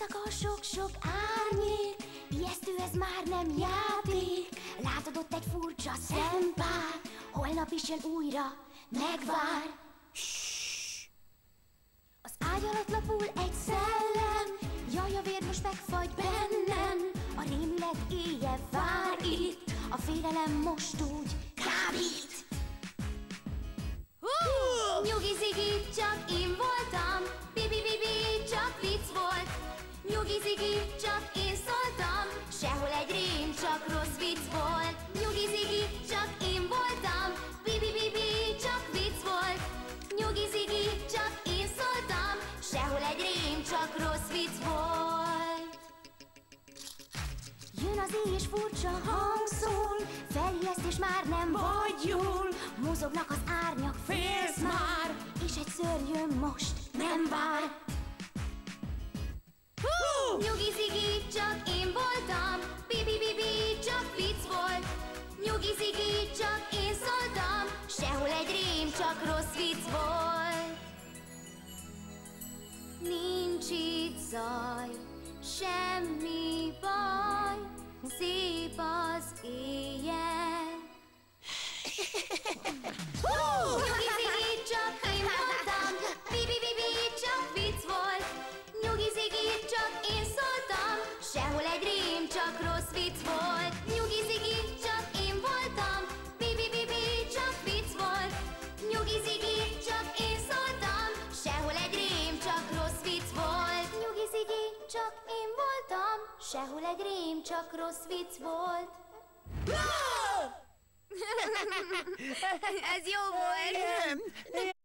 Éjszaka sok-sok árnyék, ijesztő, ez már nem játék. Látod ott egy furcsa szempár, holnap is jön újra, megvár. Az ágy alatt lapul egy szellem, jaj, a vér most megfagy bennem. A rémület éjje vár itt, a félelem most úgy kábít. Nyugi, Ziggy, csak én voltam, bi-bi-bi-bi, csak vicc volt. Nyugi, Ziggy, csak én szóltam, sehol egy rém, csak rossz vicc volt. Nyugi, Ziggy, csak én voltam, bi-bi-bi-bi, csak vicc volt. Nyugi, Ziggy, csak én szóltam, sehol egy rém, csak rossz vicc volt. Jön az éj és furcsa hang szól, felijeszt és már nem vagy jól. Mozognak az árnyak, félsz már, és egy szörny jön most, nem vár. Nyugi, Ziggy, csak én voltam, bi-bi-bi-bi, csak vicc volt. Nyugi, Ziggy, csak én szóltam, sehol egy rém, csak rossz vicc volt. Nincs itt zaj, semmi baj, szép az éjjel. Nyugi, Ziggy, csak én voltam, bi-bi-bi-bi, csak vicc volt. Nyugi, Ziggy, csak én szóltam, sehol egy rém, csak rossz vicc volt. Nyugi, Ziggy, csak én voltam, bi-bi-bi-bi, csak vicc volt. Nyugi, Ziggy, csak én szóltam, sehol egy rém, csak rossz vicc volt. Nyugi, Ziggy, csak én voltam, sehol egy rém, csak rossz vicc volt. Ez jó volt!